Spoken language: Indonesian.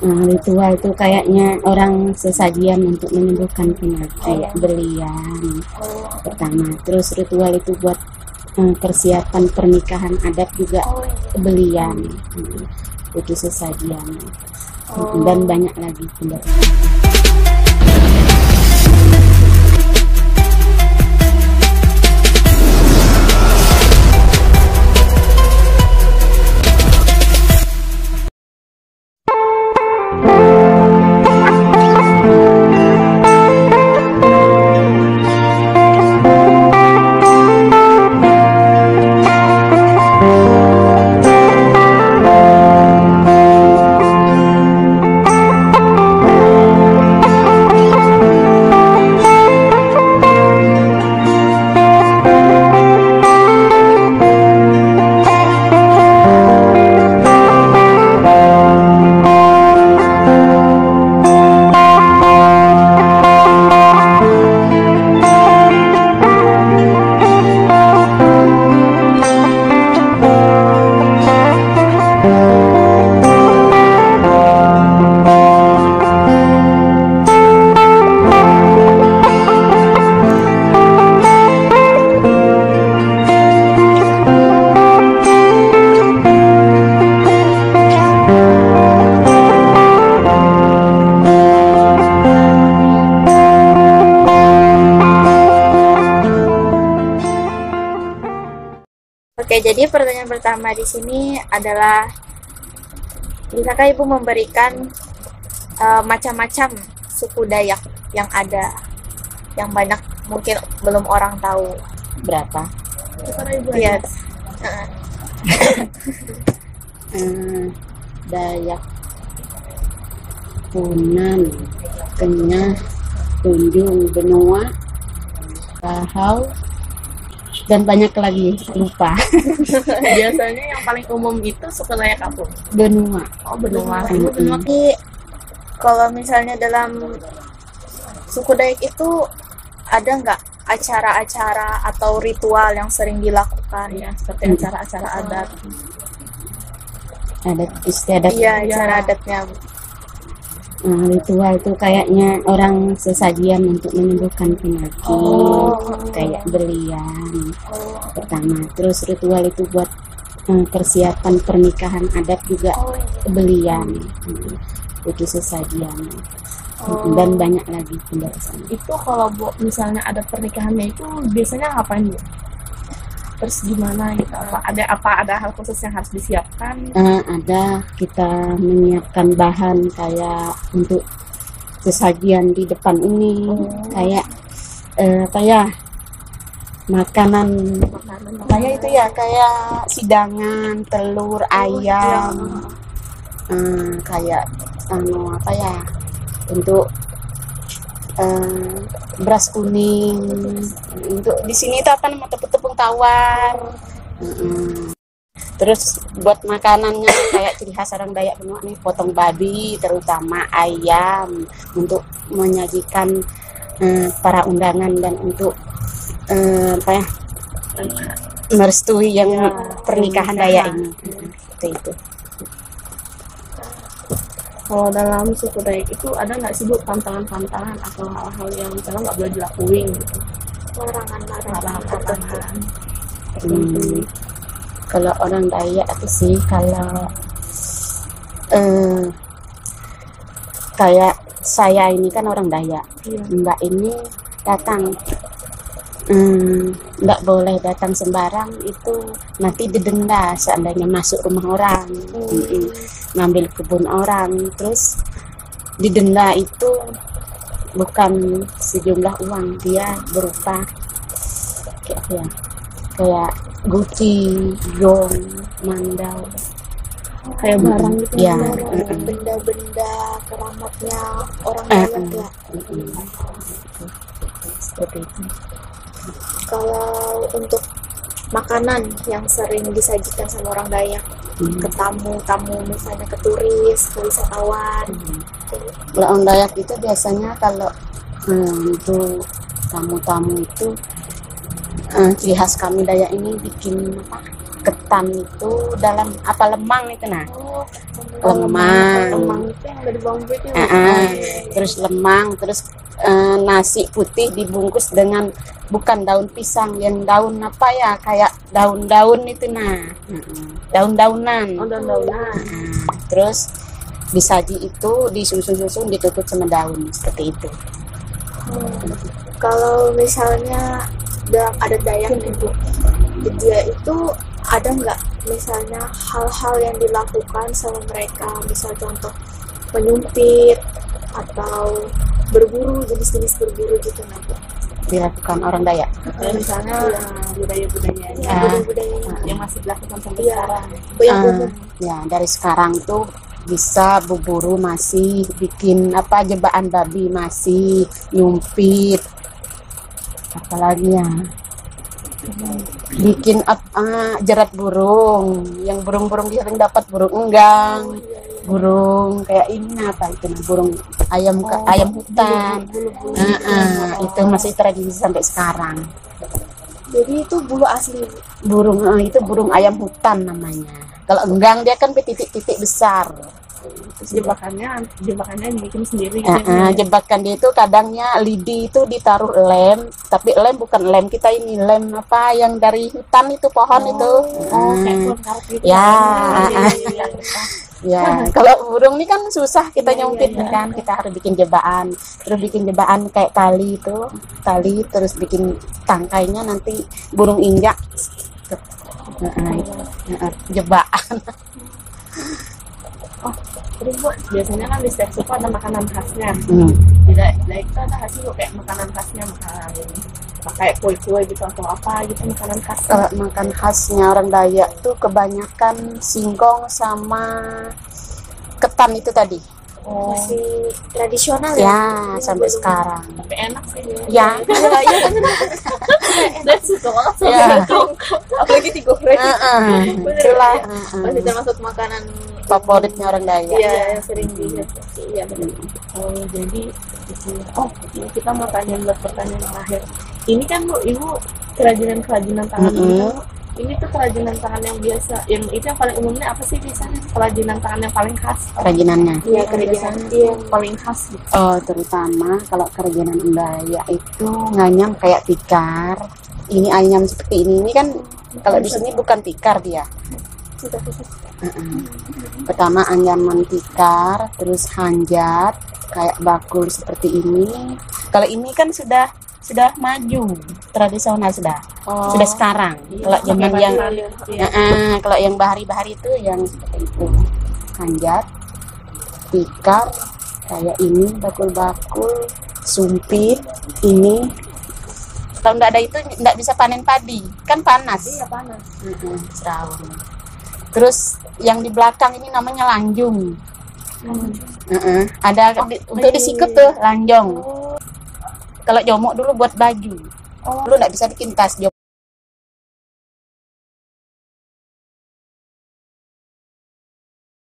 Ritual itu kayaknya orang sesajian untuk menyembuhkan penyakit, berlian pertama. Terus ritual itu buat persiapan pernikahan adat juga, belian, itu sesajian, dan banyak lagi. Oke, jadi pertanyaan pertama di sini adalah, bisakah Ibu memberikan macam-macam suku Dayak yang ada, yang banyak mungkin belum orang tahu? Berapa? Iya. Dayak, Punan, Kenyah, Tunjung, Benua, Bahau, dan banyak lagi, lupa. Biasanya yang paling umum itu suku Dayak apa? Benua. Oh, Benua. Jadi kalau misalnya dalam suku Dayak itu ada nggak acara-acara atau ritual yang sering dilakukan? Ya, seperti acara-acara adat. Adat istiadat. Iya, acara adatnya. Ritual itu kayaknya orang sesajian untuk menyembuhkan penyakit, kayak berlian pertama. Terus ritual itu buat persiapan pernikahan adat juga, belian, itu sesajian, dan banyak lagi penjelasan. Itu kalau misalnya ada pernikahannya itu biasanya ngapain Bu? Terus gimana gitu? Ada hal khusus yang harus disiapkan? Ada, kita menyiapkan bahan kayak untuk sesajian di depan ini, kayak makanan kayak itu ya, kayak sidangan, telur, ayam, kayak untuk beras kuning, untuk di sini itu tepung tawar. Terus buat makanannya kayak ciri khas orang Dayak Benua nih, potong babi, terutama ayam, untuk menyajikan para undangan dan untuk merestui yang pernikahan Dayak ini. Itu. Kalau dalam suku Dayak itu ada nggak sih Bu pantangan-pantangan atau hal-hal yang misalnya nggak boleh dilakuin gitu? Larangan-larangan. Kalau orang Dayak itu sih, kalau kayak saya ini kan orang Dayak, Mbak ini datang, nggak boleh datang sembarang, itu nanti didenda seandainya masuk rumah orang, ngambil kebun orang, terus didenda itu bukan sejumlah uang, dia berupa kayak guci, gong, mandau, Kayak barang gitu, ya, benda-benda keramatnya orang Dayak ya. Seperti itu. Kalau untuk makanan yang sering disajikan sama orang Dayak ke tamu-tamu, misalnya ke turis, ke wisatawan. Kalau orang Dayak itu biasanya kalau untuk tamu-tamu itu ciri khas kami Dayak ini bikin ketan itu dalam lemang itu, Lemang itu dari bambu itu. Terus lemang, terus nasi putih dibungkus dengan bukan daun pisang, yang daun apa ya, kayak daun-daun itu daun-daunan. Daun-daunan. Terus disaji itu disusun-susun ditutup sama daun seperti itu. Kalau misalnya ada Dayak nih Bu, dia itu ada nggak misalnya hal-hal yang dilakukan sama mereka, misal contoh menyumpit atau berburu, jenis-jenis berburu gitu nanti Dilakukan orang Dayak. Misalnya budaya-budayanya budaya-budayanya yang masih dilakukan sampai Iya. sekarang. yang umum. Ya, dari sekarang tuh bisa berburu, masih bikin apa, jebakan babi, masih nyumpit, apalagi ya, bikin jerat burung, yang burung-burung dia sering dapat burung enggang, burung kayak ini apa itu, burung ayam ayam hutan. Itu masih tradisi sampai sekarang. Jadi itu bulu asli. Burung itu burung ayam hutan namanya. Kalau enggang dia kan titik-titik besar. Terus jebakannya dibikin sendiri. Jebakan dia itu kadangnya lidi itu ditaruh lem, tapi lem bukan lem kita ini, lem apa yang dari hutan itu, pohon itu. Kayak karet gitu. Ya. Ya, kalau burung ini kan susah kita nyumpit kan, kita harus bikin jebakan. Terus bikin jebakan kayak tali itu, terus bikin tangkainya nanti burung injak. Jebakan. Terus Bu, biasanya kan di setiap suku ada makanan khasnya. Di Dayak itu ada hasil kayak makanan khasnya, kayak kue-kue gitu atau apa gitu, makanan khas. Kalau makan khasnya orang Dayak tuh kebanyakan singkong sama ketan itu tadi. Masih tradisional Ya, sampai sekarang. Tapi enak sih. Ya. Dan suka banget sama Ya. apalagi digoreng. Itulah masih termasuk makanan favoritnya orang Dayak. Iya, yang sering dilihat. Iya benar. Jadi ini kita mau tanya buat pertanyaan terakhir. Ini kan Bu, Ibu kerajinan tangan ini kan, ini tuh kerajinan tangan yang biasa, yang itu yang paling umumnya apa sih biasanya? Kerajinan tangan yang paling khas. Kerajinannya. Iya, Kerajinan kerajinan yang paling khas gitu. Terutama kalau kerajinan Dayak itu nganyam kayak tikar. Ini anyam seperti ini kan kalau di sini bukan tikar dia. Pertama anyaman tikar, terus hanjat kayak bakul seperti ini. Kalau ini kan sudah maju, tradisional sudah sekarang. Kalau zaman yang kalau yang bahari-bahari itu yang seperti itu, hanjat, tikar kayak ini, bakul-bakul, sumpit ini. Kalau nggak ada itu nggak bisa panen padi, kan panas. Iya panas. Seraun. Terus yang di belakang ini namanya lanjung. Ada untuk disikut tuh lanjong. Kalau jomok dulu buat baju. Dulu nggak bisa bikin tas,